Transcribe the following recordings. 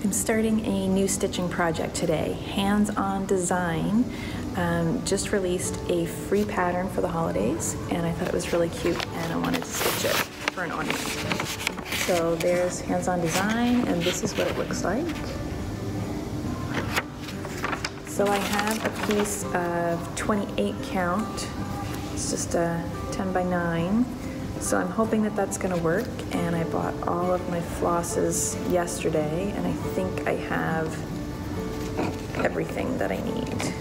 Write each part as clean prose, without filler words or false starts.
I'm starting a new stitching project today, Hands-On Design. Just released a free pattern for the holidays, and I thought it was really cute, and I wanted to stitch it for an ornament. So there's Hands-On Design, and this is what it looks like. So I have a piece of 28 count. It's just a 10 by 9. So I'm hoping that that's gonna work, and I bought all of my flosses yesterday, and I think I have everything that I need.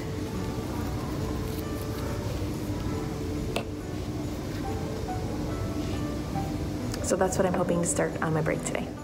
So that's what I'm hoping to start on my break today.